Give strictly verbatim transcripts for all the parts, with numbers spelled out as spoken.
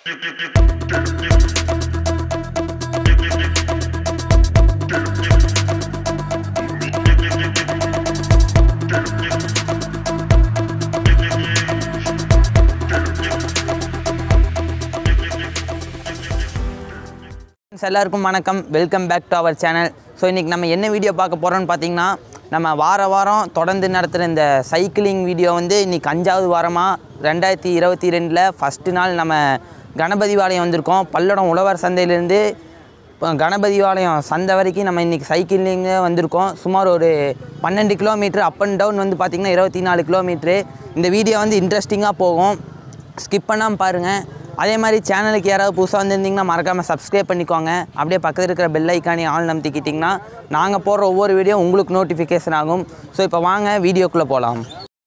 எல்லாருக்கும் வணக்கம். Welcome back to our channel. So இன்றைக்கி நம்ம என்ன வீடியோ பார்க்க போகிறோன்னு பார்த்தீங்கன்னா, நம்ம வார வாரம் தொடர்ந்து நடத்துகிற இந்த சைக்கிளிங் வீடியோ வந்து இன்றைக்கி அஞ்சாவது வாரமாக ரெண்டாயிரத்தி இருபத்தி ரெண்டில் ஃபஸ்ட்டு நாள் நம்ம கணபதிபாளையம் வந்திருக்கோம். பல்லடம் உழவர் சந்தையிலேருந்து கணபதிபாளையம் சந்தை வரைக்கும் நம்ம இன்றைக்கி சைக்கிளிங்கே வந்திருக்கோம். சுமார் ஒரு பன்னெண்டு கிலோமீட்ரு அப் அண்ட் டவுன் வந்து பார்த்திங்கன்னா இருபத்தி நாலு கிலோமீட்ரு. இந்த வீடியோ வந்து இன்ட்ரெஸ்டிங்காக போகும், ஸ்கிப் பண்ணாமல் பாருங்கள். அதே மாதிரி சேனலுக்கு யாராவது புதுசாக வந்துருந்திங்கன்னா மறக்காமல் சப்ஸ்கிரைப் பண்ணிக்கோங்க. அப்படியே பக்கத்தில் இருக்கிற பெல் ஐக்கானே ஆல் நம்பிக்கிட்டிங்கன்னா நாங்கள் போடுற ஒவ்வொரு வீடியோ உங்களுக்கு நோட்டிஃபிகேஷன் ஆகும். ஸோ இப்போ வாங்க வீடியோக்குள்ளே போகலாம்.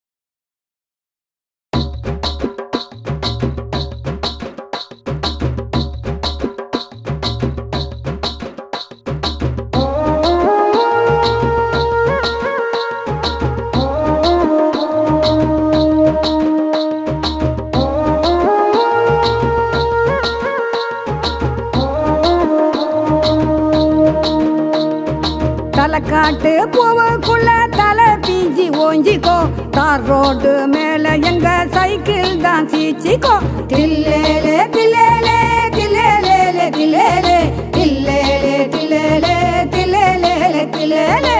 காட்டு பூவுக்குள்ள தலை பீஞ்சி ஓஞ்சிக்கோ, தார் ரோடு மேல எங்க சைக்கிள் தான் சீச்சிக்கோ. தில்லேலே தில்லேலே தில்லேலே தில்லேலே தில்லேலே தில்லேலே தில்லேலே தில்லேலே.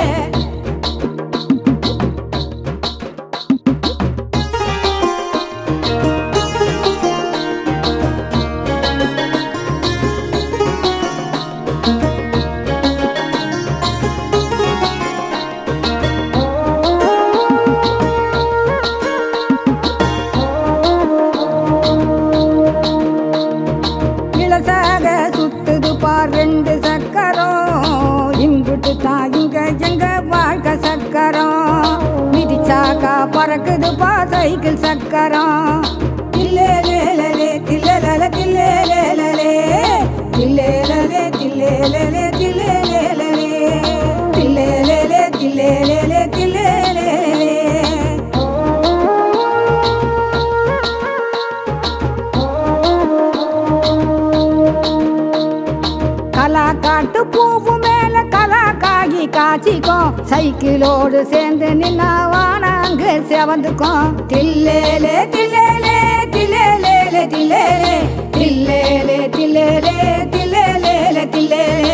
ரெண்டு சக்கரம் இங்குட்டு தான் இங்க எங்க வாழ்க்கை சக்கரம், மிதிச்சாக்கா பறக்குது பா சைக்கிள் சக்கரம். தில்லேலே தில்லேலே தில்லேலே தில்லேலே தில்லேலே தில்லேலே தில்லேலே தில்லேலே தில்லேலே. காட்டு பூவு மேல கலா காகி காய்ச்சிக்கும், சைக்கிளோடு சேர்ந்து நின்னா வானாங்கு செவந்துக்கும். தில்லேலே தில்லேலே தில்லேலே தில்லேலே தில்லேலே தில்லேலே தில்லேலே தில்லேலே.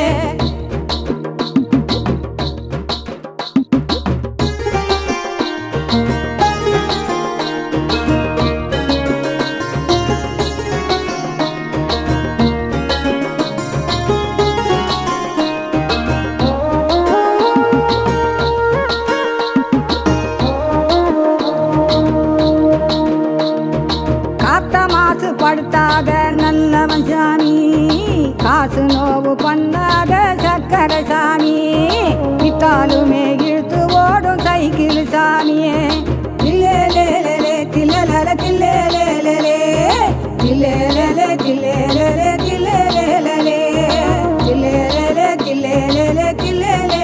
படுத்தாத நல்லவன் சாமி, காசு நோவு பண்ணாத சக்கரை சாமி, இத்தாலுமே இழுத்து ஓடும் சைக்கிள் சாமியே. தில்லேலே தில்லேலே தில்லேலே தில்லேலே தில்லேலே தில்லேலே தில்லேலே தில்லேலே தில்லேலே.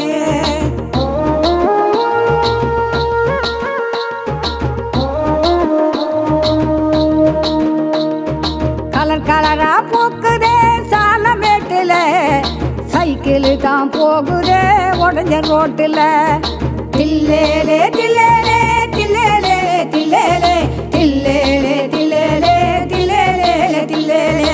கலர் கலரா போக்குதே சாலமேட்டுல, சைக்கிள் தான் போகுதே உடஞ்ச ரோட்டுல. தில்லேலே தில்லேலே தில்லேலே தில்லேலே தில்லேலே தில்லேலே தில்லேலே தில்லேலே.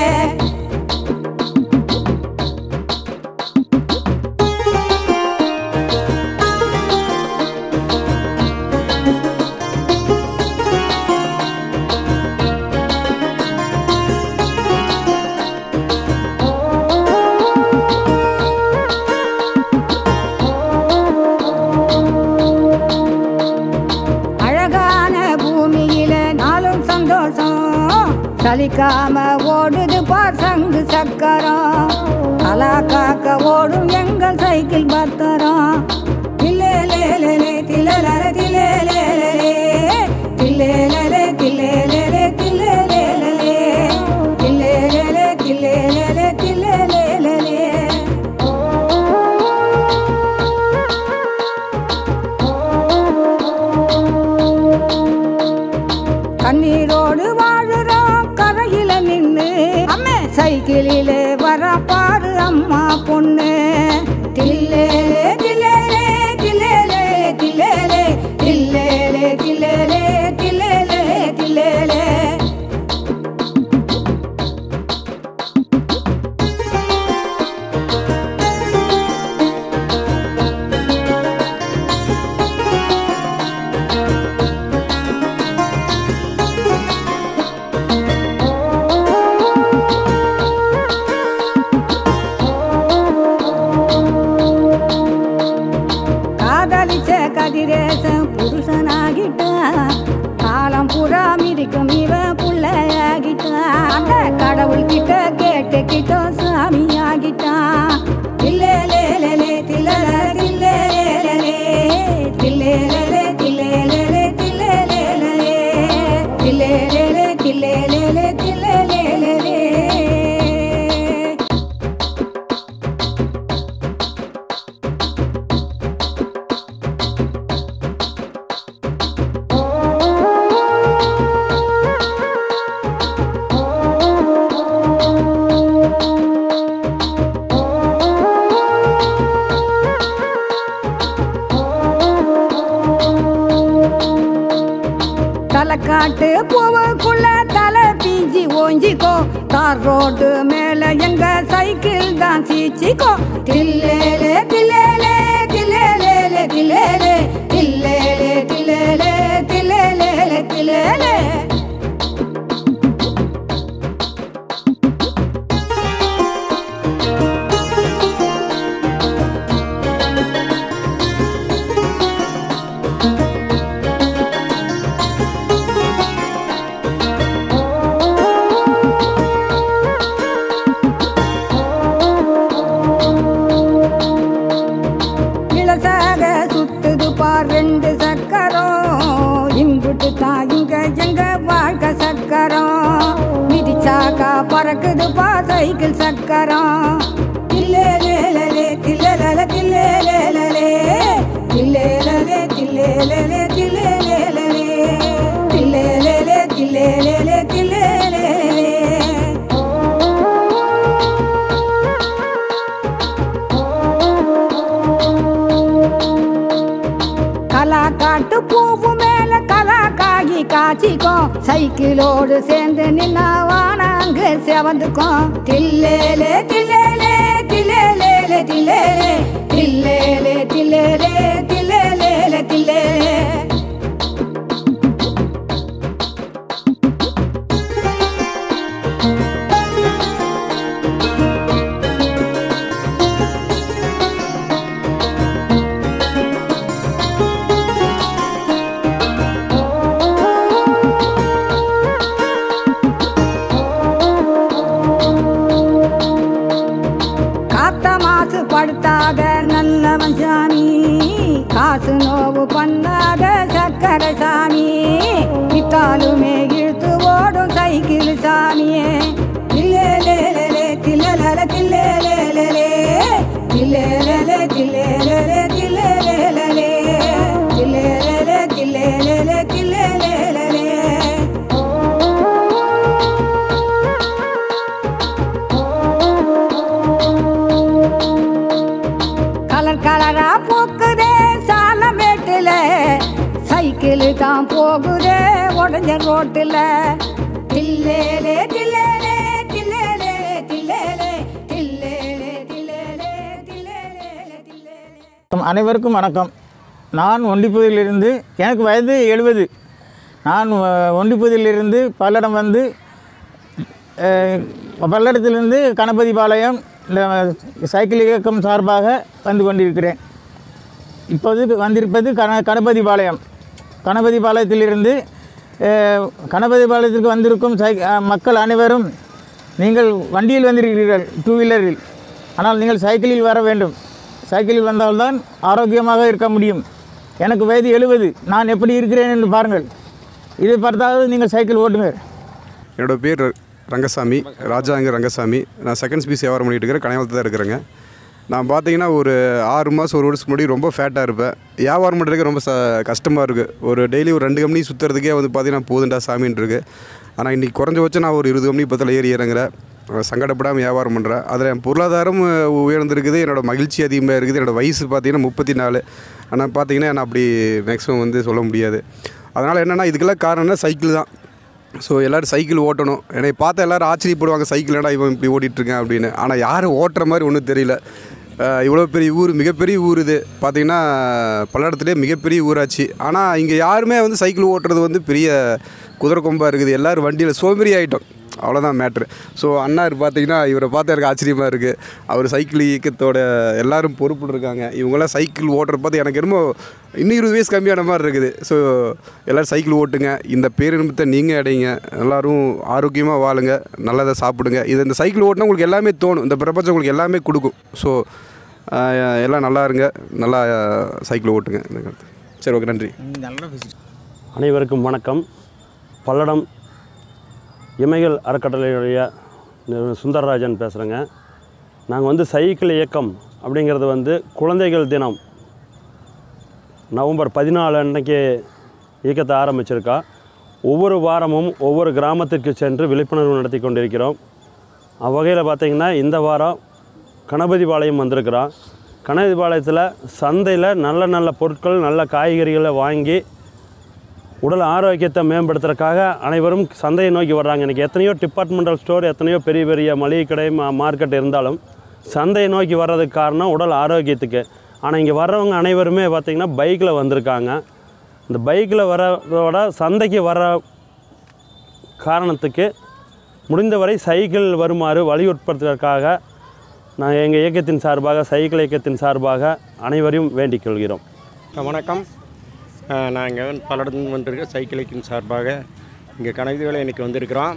சலிக்காம ஓடுது பார் சங்கு சக்கரம், அலா காக்க ஓடும் எங்கள் சைக்கிள் பத்திரம். தில்லேலே தில்லேலே தில்லேலே தில்லேலே தில்லேலே தில்லேலே தில்லேலே தில்லேலே தில்லேலே. கண்ணீரோடு வாழுறோம் கரையில நின்று, சைக்கிளிலே வர பாரு அம்மா பொண்ணு தில்லேலே தில்லேலே தில்லேலே தில்லேலே தில்லேலே தில்லேலே தில்லேலே தில்லேலே கதிரேசன் புருஷனாகிட்டான் காலம் புறா மிதிக்கும் இவன் புள்ளையாகிட்டான் அந்த கடவுள் கிட்ட கேட்டு கிட்ட சாமியாகிட்டான் தில்லேலேலே தில்லேலே தில்லேலே தில்லேலே தில்லேலே தில்லேலே தில்லேலே தில்லேலே காட்டு பூவுக்குள்ள தலை பீஞ்சி ஓஞ்சிக்கோ தார் ரோடு மேல எங்க சைக்கிள் தான் சீச்சிக்கோ தில்லேலே தில்லேலே தில்லேலே தில்லேலே தில்லேலே தில்லேலே தில்லேலே தில்லேலே ரெண்டு சக்கரம் இம்புட்டு தான் இங்க எங்க வாழ்க்கை சக்கரம் மிதிச்சாக்கா பறக்குது பா சைக்கிள் சக்கரம் தில்லேலே தில்லேலே தில்லேலே தில்லேலே தில்லேலே தில்லேலே தில்லேலே தில்லேலே தில்லேலே காட்டு பூவு மேல கலா காகி காய்ச்சிக்கும் சைக்கிளோடு சேர்ந்து நின்னா வானாங்கு செவந்துக்கும் தில்லேலே தில்லேலே தில்லேலே தில்லேலே தில்லேலே தில்லேலே தில்லேலே தில்லேலே படுத்தாத நல்லவன் சாமி காசு நோவு பண்ணாத சக்கரை சாமி இத்தாலுமே இழுத்து ஓடும் சைக்கிள் சாமியே தில்லேலே தில்லேலே தில்லேலே தில்லேலே தில்லேலே தில்லேலே தில்லேலே தில்லேலே தில்லேலே கலரா போக்குதே சாலமேட்டுல சைக்கிள் தான் போகுதே உடஞ்ச ரோட்டுல தில்லேலே தில்லேலே தில்லேலே தில்லேலே தில்லேலே தில்லேலே தில்லேலே தில்லேலே. அனைவருக்கும் வணக்கம். நான் ஒண்டிப்புதிலிருந்து எனக்கு வயது எழுபது. நான் ஒண்டிப்புதிலிருந்து பல்லடம் வந்து பல்லடத்திலிருந்து கணபதிபாளையம் இந்த சைக்கிள் இயக்கம் சார்பாக வந்து கொண்டிருக்கிறேன். இப்போது வந்திருப்பது கண கணபதிபாளையம் கணபதிபாளையத்திலிருந்து கணபதிபாளையத்திற்கு வந்திருக்கும் சை மக்கள் அனைவரும் நீங்கள் வண்டியில் வந்திருக்கிறீர்கள், டூ வீலரில். ஆனால் நீங்கள் சைக்கிளில் வர வேண்டும். சைக்கிளில் வந்தால்தான் ஆரோக்கியமாக இருக்க முடியும். எனக்கு வயது எழுபது. நான் எப்படி இருக்கிறேன் என்று பாருங்கள். இதை பார்த்தாவது நீங்கள் சைக்கிள் ஓட்டுங்கள். என்னோடய பேர் ரங்கசாமி, ராஜாங்க ரங்கசாமி. நான் செகண்ட்ஸ் பீஸ் வியாபாரம் பண்ணிகிட்டு இருக்கிறேன். கனையாளத்தில் தான் இருக்கிறேங்க. நான் பார்த்தீங்கன்னா ஒரு ஆறு மாதம் ஒரு வருஷத்துக்கு முன்னாடி ரொம்ப ஃபேட்டாக இருப்பேன். வியாபாரம் பண்ணுறதுக்கு ரொம்ப ச கஷ்டமாக இருக்குது. ஒரு டெய்லி ஒரு ரெண்டு கம்பெனி சுற்றுறதுக்கே வந்து பார்த்தீங்கன்னா போதுண்டா சாமின்னு இருக்குது. ஆனால் இன்றைக்கி குறைஞ்சபட்சம் நான் ஒரு இருபது கம்பெனி பத்தில் ஏறி இறங்குறேன். சங்கடப்படாமல் வியாபாரம் பண்ணுறேன். அதில் என் பொருளாதாரம் உயர்ந்திருக்குது, என்னோடய மகிழ்ச்சி அதிகமாக இருக்குது. என்னோடய வயசு பார்த்திங்கன்னா முப்பத்தி நாலு. ஆனால் பார்த்திங்கன்னா நான் அப்படி மேக்ஸிமம் வந்து சொல்ல முடியாது. அதனால் என்னென்னா இதுக்கெல்லாம் காரணம்னா சைக்கிள் தான். ஸோ எல்லோரும் சைக்கிள் ஓட்டணும். என்னை பார்த்தா எல்லோரும் ஆச்சரியப்படுவாங்க, சைக்கிள் ஏன்டா இவன் இப்படி ஓட்டிகிட்ருக்கேன் அப்படின்னு. ஆனால் யாரும் ஓட்டுற மாதிரி ஒன்றும் தெரியல. இவ்வளோ பெரிய ஊர், மிகப்பெரிய ஊர் இது பார்த்திங்கன்னா பல்லடத்துலேயே மிகப்பெரிய ஊராட்சி. ஆனால் இங்கே யாருமே வந்து சைக்கிள் ஓட்டுறது வந்து பெரிய குதிரை கொம்பாக இருக்குது. எல்லோரும் வண்டியில் சோம்பேறி ஆகிட்டோம், அவ்வளோதான் மேட்ரு. ஸோ அண்ணார் பார்த்திங்கன்னா இவரை பார்த்து எனக்கு ஆச்சரியமாக இருக்குது. அவர் சைக்கிள் இயக்கத்தோட எல்லோரும் பொறுப்பில் இருக்காங்க. இவங்களாம் சைக்கிள் ஓட்டுற பார்த்து எனக்கு என்னமோ இன்னும் இருபது வயசு கம்மியான மாதிரி இருக்குது. ஸோ எல்லோரும் சைக்கிள் ஓட்டுங்க, இந்த பேரின்பத்தை நீங்கள் அடைங்க, எல்லோரும் ஆரோக்கியமாக வாழுங்க, நல்லதை சாப்பிடுங்க. இது இந்த சைக்கிள் ஓட்டினா உங்களுக்கு எல்லாமே தோணும், இந்த பிரபஞ்சம் உங்களுக்கு எல்லாமே கொடுக்கும். ஸோ எல்லாம் நல்லா இருங்க, நல்லா சைக்கிள் ஓட்டுங்க. சரி, ஓகே, நன்றி. அனைவருக்கும் வணக்கம். பல்லடம் இமைகள் அறக்கட்டளையுடைய சுந்தரராஜன் பேசுகிறேங்க. நாங்கள் வந்து சைக்கிள் இயக்கம் அப்படிங்கிறது வந்து குழந்தைகள் தினம் நவம்பர் பதினாலு அன்றைக்கி இயக்கத்தை ஆரம்பிச்சிருக்கா. ஒவ்வொரு வாரமும் ஒவ்வொரு கிராமத்திற்கு சென்று விழிப்புணர்வு நடத்தி கொண்டிருக்கிறோம். அவ்வகையில் பார்த்திங்கன்னா இந்த வாரம் கணபதிபாளையம் வந்திருக்கிறோம். கணபதிபாளையத்தில் சந்தையில் நல்ல நல்ல பொருட்கள், நல்ல காய்கறிகளை வாங்கி உடல் ஆரோக்கியத்தை மேம்படுத்துறதுக்காக அனைவரும் சந்தையை நோக்கி வர்றாங்க. இன்றைக்கி எத்தனையோ டிபார்ட்மெண்டல் ஸ்டோர், எத்தனையோ பெரிய பெரிய மளிகை கடை, மார்க்கெட் இருந்தாலும் சந்தையை நோக்கி வர்றதுக்கு காரணம் உடல் ஆரோக்கியத்துக்கு. ஆனால் இங்கே வர்றவங்க அனைவருமே பார்த்திங்கன்னா பைக்கில் வந்திருக்காங்க. இந்த பைக்கில் வரதோட சந்தைக்கு வர காரணத்துக்கு முடிந்தவரை சைக்கிள் வருமாறு வலியுறுத்துவதற்காக நான் எங்கள் இயக்கத்தின் சார்பாக, சைக்கிள் இயக்கத்தின் சார்பாக அனைவரையும் வேண்டிக் கொள்கிறோம். வணக்கம். நான் இங்கே பல்லடம் வந்திருக்கேன். சைக்கிள் இயக்கத்தின் சார்பாக இங்கே கணக்கு இன்றைக்கி வந்திருக்கிறோம்.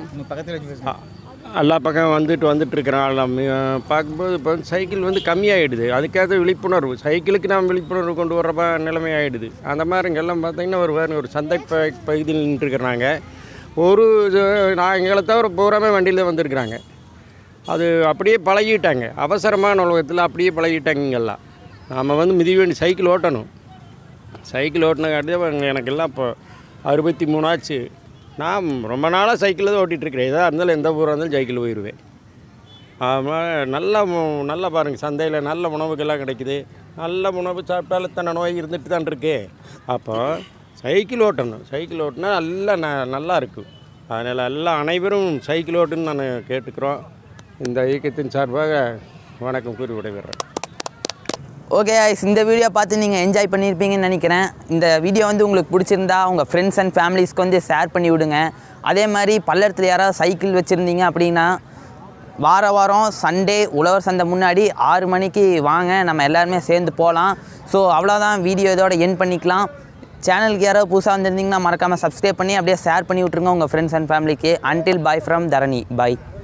எல்லா பக்கம் வந்துட்டு வந்துட்டுருக்கிறோம். பார்க்கும்போது இப்போ வந்து சைக்கிள் வந்து கம்மியாகிடுது. அதுக்காக விழிப்புணர்வு, சைக்கிளுக்கு நாம் விழிப்புணர்வு கொண்டு வர்றப்ப நிலைமை ஆகிடுது. அந்த மாதிரி இங்கெல்லாம் பார்த்திங்கன்னா ஒரு வேறு ஒரு சந்தை ப பகுதியில் நின்றுருக்குறாங்க. ஒரு நான் எங்களை தவிர பூராமே வண்டியில் தான் வந்திருக்கிறாங்க. அது அப்படியே பழகிட்டாங்க, அவசரமான உலகத்தில் அப்படியே பழகிட்டாங்க. இங்கெல்லாம் நாம் வந்து மிதிவண்டி சைக்கிள் ஓட்டணும். சைக்கிள் ஓட்டினங்காட்டி எனக்கு எல்லாம் இப்போ அறுபத்தி மூணு ஆச்சு. நான் ரொம்ப நாளாக சைக்கிளில் தான் ஓட்டிகிட்ருக்கிறேன். எதாக இருந்தாலும் எந்த ஊராக இருந்தாலும் சைக்கிள் போயிடுவேன். அதனால் நல்லா நல்லா பாருங்கள், சந்தையில் நல்ல உணவுகள்லாம் கிடைக்குது. நல்ல உணவு சாப்பிட்டாலும் இத்தனை நோய் இருந்துட்டு தான் இருக்கு. அப்போ சைக்கிள் ஓட்டணும். சைக்கிள் ஓட்டினா நல்லா ந நல்லா இருக்கும். அதனால் எல்லாம் அனைவரும் சைக்கிள் ஓட்டுன்னு நான் கேட்டுக்கிறோம். இந்த இயக்கத்தின் சார்பாக வணக்கம் கூறி விடைபெறேன். ஓகே guys, இந்த வீடியோ பார்த்து நீங்கள் என்ஜாய் பண்ணியிருப்பீங்கன்னு நினைக்கிறேன். இந்த வீடியோ வந்து உங்களுக்கு பிடிச்சிருந்தா உங்கள் ஃப்ரெண்ட்ஸ் அண்ட் ஃபேமிலிஸ்க்கு வந்து ஷேர் பண்ணி விடுங்க. அதே மாதிரி பல்லடத்தில் யாராவது சைக்கிள் வச்சுருந்தீங்க அப்படின்னா வார வாரம் சண்டே உழவர் சந்தை முன்னாடி ஆறு மணிக்கு வாங்க, நம்ம எல்லாருமே சேர்ந்து போகலாம். ஸோ அவ்வளோதான், வீடியோ இதோட என் பண்ணிக்கலாம். சேனலுக்கு யாராவது புதுசாக வந்திருந்தீங்கன்னா மறக்காமல் சப்ஸ்கிரைப் பண்ணி அப்படியே ஷேர் பண்ணி விட்ருங்க உங்கள் ஃப்ரெண்ட்ஸ் அண்ட் ஃபேமிலிக்கு. Until bye from Dharani. Bye.